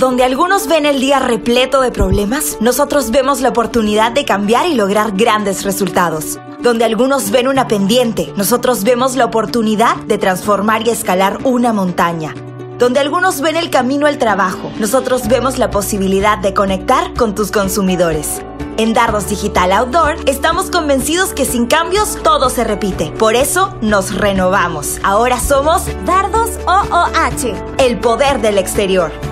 Donde algunos ven el día repleto de problemas, nosotros vemos la oportunidad de cambiar y lograr grandes resultados. Donde algunos ven una pendiente, nosotros vemos la oportunidad de transformar y escalar una montaña. Donde algunos ven el camino al trabajo, nosotros vemos la posibilidad de conectar con tus consumidores. En Dardos Digital Outdoor estamos convencidos que sin cambios todo se repite. Por eso nos renovamos. Ahora somos Dardos OOH. El poder del exterior.